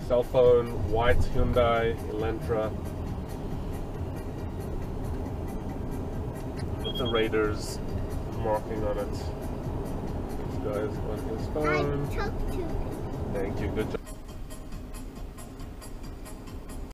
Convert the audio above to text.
Cell phone, white Hyundai Elantra. With the Raiders marking on it. This guy's on his phone. I talked to him. Thank you, good job.